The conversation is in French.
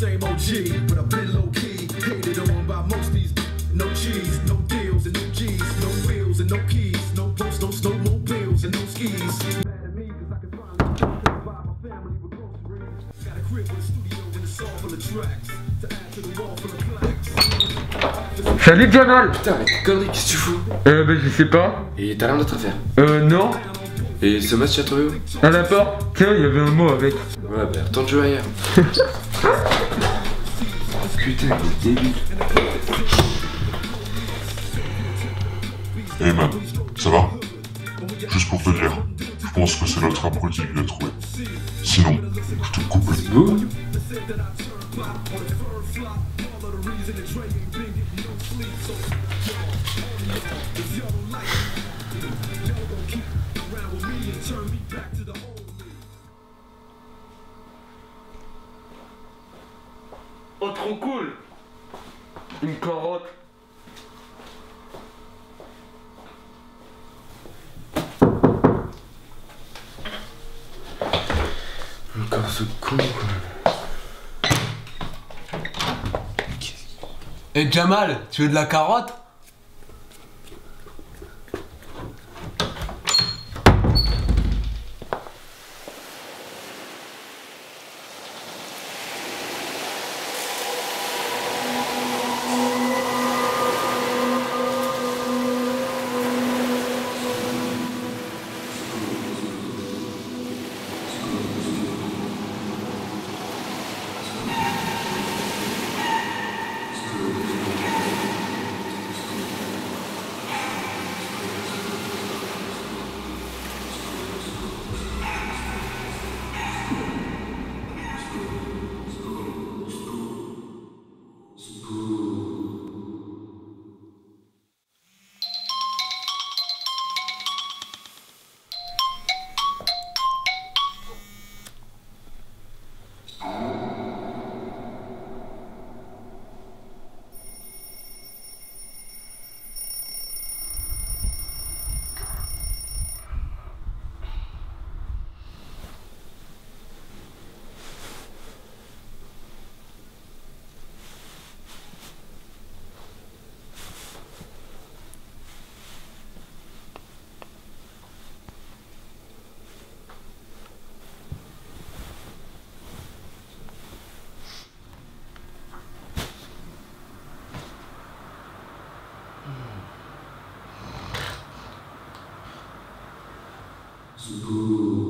same OG, but I've been low key. Hated on by most these. No cheese, no deals and no G's, no wheels and no keys, no boats, no snowmobiles and no skis. Mad at me 'cause I can finally buy my family with groceries. Got a crib with a studio and a song full of tracks to add to the wall full of plaques. Salut Jamal. Putain, mais connerie, qu'est-ce que tu fous? Je sais pas. Et t'as rien d'autre à faire? Non. Et ce match, tu as trouvé où? À la porte. Tiens, il y avait un mot avec. Ouais, bah retourne jouer ailleurs. Putain, il est débile. Hey man, ça va? Juste pour te dire, je pense que c'est l'autre abruti qui l'a trouvé. Sinon, je te coupe le Vous? Oh, trop cool. Une carotte. Encore ce con, quoi. Eh Jamal, tu veux de la carotte? Ouh.